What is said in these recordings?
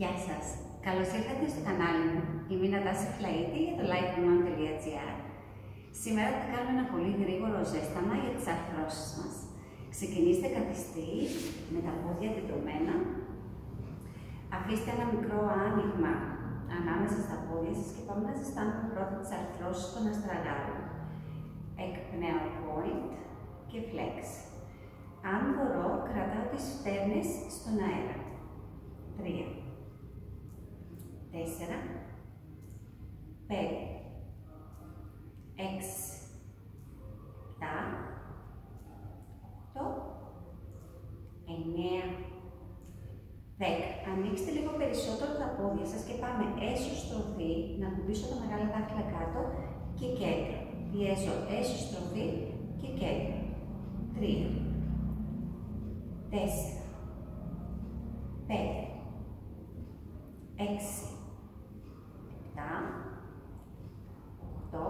Γεια σας! Καλώς ήρθατε στο κανάλι μου. Είμαι η Νατάσα Φλαΐτη για το lifemoon.gr. Σήμερα θα κάνουμε ένα πολύ γρήγορο ζέσταμα για τις αρθρώσεις μας. Ξεκινήστε καθιστή με τα πόδια τεντωμένα. Αφήστε ένα μικρό άνοιγμα ανάμεσα στα πόδια σας και πάμε να ζεστάνουμε πρώτα τις αρθρώσεις των αστραγάλων. Εκπνέω point και flex. Αν μπορώ, κρατάω τις φτέρνες στον αέρα. 3, 4, 5, 6, 7, 8, 9, 10. Ανοίξτε λίγο περισσότερο τα πόδια σας και πάμε έσω στροφή, να κουμπίσω τα μεγάλα δάχτυλα κάτω και κέντρο. Πιέζω έσω στροφή και κέντρο. 3, 4, 5, 6, 7, 8,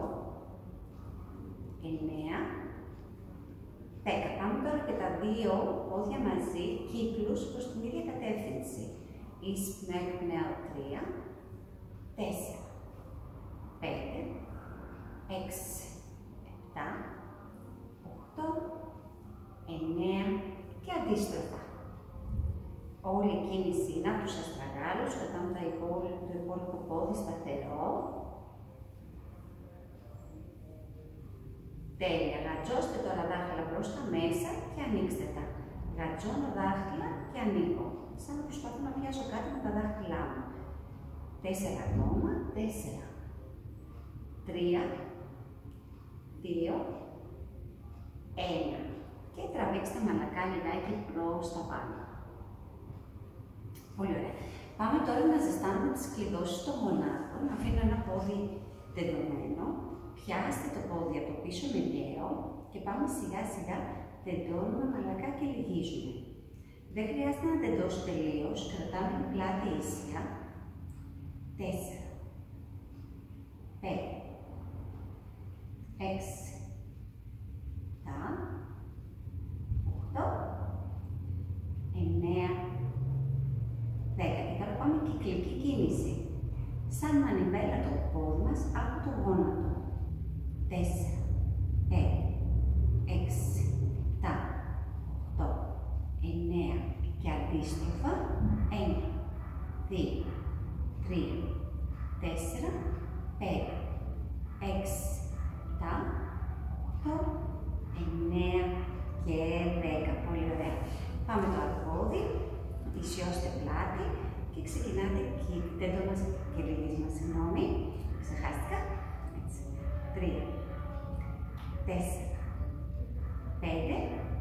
9, 10. Πάμε τώρα και τα δύο πόδια μαζί, κύκλους προς την ίδια κατεύθυνση. Εισπνέω 3, 4, 5, 6, 7, 8, 9 και αντίστροφα. Όλη η κίνηση είναι από τους αστραγάλους, κρατάμε το υπόλοιπο πόδι σταθερό. Τέλεια. Γατζώστε τώρα δάχτυλα προς τα μέσα και ανοίξτε τα. Γατζώνω δάχτυλα και ανοίγω. Σαν να προσπαθώ να πιάσω κάτι με τα δάχτυλά μου. 4 ακόμα. 4, 3, 2, 1. Και τραβήξτε μαλακά λιγάκι προς τα πάνω. Πολύ ωραία. Πάμε τώρα να ζεστάνουμε τις κλειδώσεις των γονάτων. Αφήνω ένα πόδι τεντωμένο. Πιάστε το πόδι από πίσω με γέρο και πάμε σιγά σιγά τεντώνουμε μαλακά και λυγίζουμε. Δεν χρειάζεται να τεντώσω τελείως. Κρατάμε την πλάτη ίσια. 4, 5, 6, 7, 8, 9, 10. Και τώρα πάμε κυκλική κίνηση. Σαν μανιβέλα το πόδι μας από το γόνατο. 4, 5, 6, 7, 8, 9 και αντίστροφα. 1, 2, 3, 4, 5, 6, 7, 8, 9 και 10. Πολύ ωραία. Πάμε το άλλο πόδι. Ισιώστε πλάτη και ξεκινάτε τέντονας και λυγίσμα. Συγγνώμη, ξεχάστηκα. Έτσι. 3, 4, 5,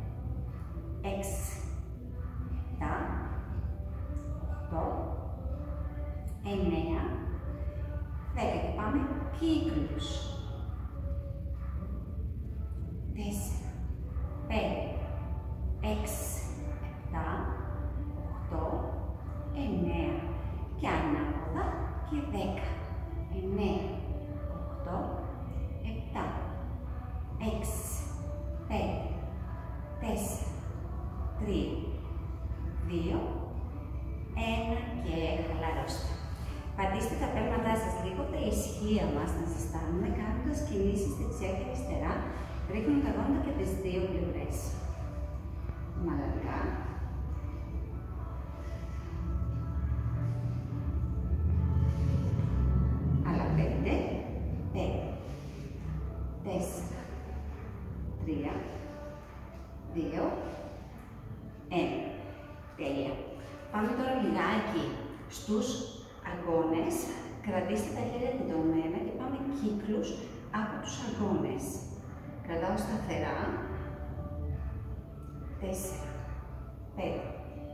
6, 7, 8, 9, 10. Και πάμε κύκλους. 4, 5, 6, 7, 8, 9 και ανάποδα και 10. 9, 8, 7, 6, 5, 4, 3, 2, 1 και χαλαρώστε. Πατήστε τα πέλματά σας λίγο τα ισχύα μας να ζεστάνουμε κάνοντας κινήσεις δεξιά και αριστερά, ρίχνουν τα γόνατα και τις δύο πλευρές. Μαλακά. Άλλα 5, 5, 4, 3, 2, 1. Τέλεια. Πάμε τώρα λιγάκι στους αγκώνες. Κρατήστε τα χέρια τεντωμένα και πάμε κύκλους από τους αγκώνες. Κρατάω σταθερά. 4, 5,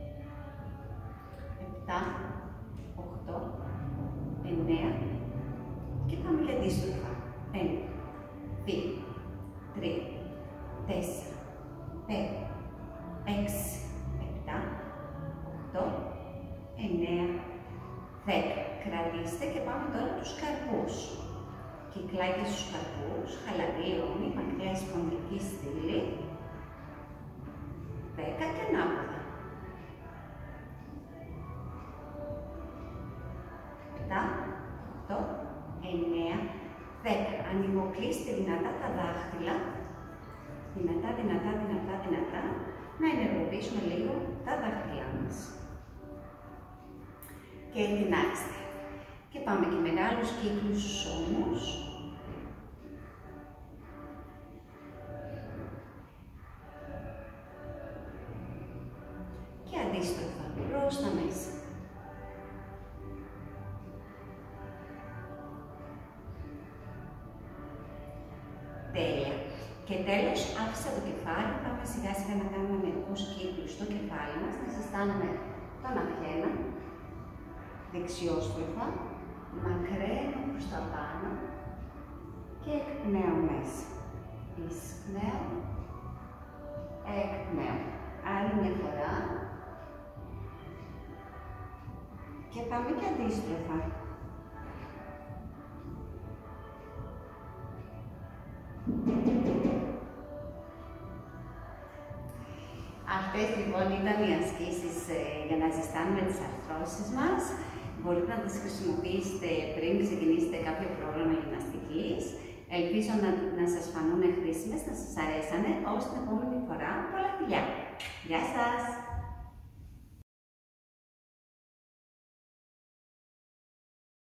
7, 8, 9 και πάμε και αντίστροφα. 1, 2, 3, 4, 5, 6, 7, 8, 9, 10. Κρατήστε και πάμε τώρα τους καρπούς. Κυκλάκια στους καρπούς, χαλαρή ώμη, μακριά σπονδυλική στήλη. 10 και ανάποδα. κλείστε δυνατά τα δάχτυλα, δυνατά, δυνατά, δυνατά, δυνατά, να ενεργοποιήσουμε λίγο τα δάχτυλά μας. Και εντυνάξτε. Και πάμε και μεγάλους κύκλους στους ώμους. Και αντίστροφα, προς τα μέσα. Τέλεια. Και τέλος, άφησα το κεφάλι, πάμε σιγά σιγά να κάνουμε μερικούς κύκλους στο κεφάλι μας, να ζεστάνουμε τον αυχένα, δεξιόστροφα, μακραίνω προς τα πάνω και εκπνέω μέσα. Εισπνέω, εκπνέω. Άλλη μια φορά. Και πάμε και αντίστροφα. Αυτές λοιπόν ήταν οι ασκήσεις για να ζεστάνουμε τις αρθρώσεις μας. Μπορείτε να τις χρησιμοποιήσετε πριν ξεκινήσετε κάποιο πρόγραμμα γυμναστικής. Ελπίζω να σας φανούν χρήσιμες, να σας αρέσανε. Ως την επόμενη φορά, πολλά φιλιά! Γεια σας!